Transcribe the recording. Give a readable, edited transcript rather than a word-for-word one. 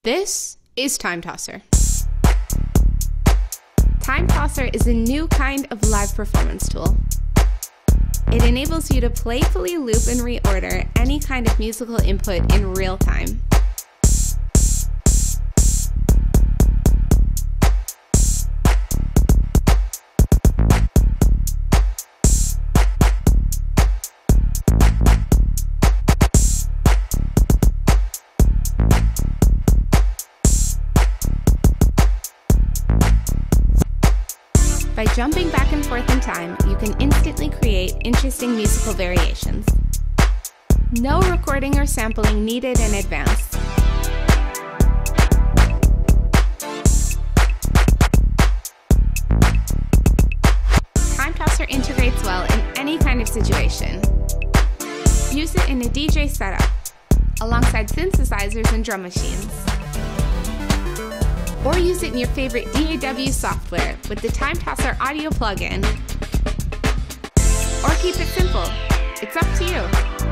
This is Timetosser. Timetosser is a new kind of live performance tool. It enables you to playfully loop and reorder any kind of musical input in real time. By jumping back and forth in time, you can instantly create interesting musical variations. No recording or sampling needed in advance. Timetosser integrates well in any kind of situation. Use it in a DJ setup, alongside synthesizers and drum machines. Or use it in your favorite DAW software with the Timetosser audio plugin. Or keep it simple. It's up to you.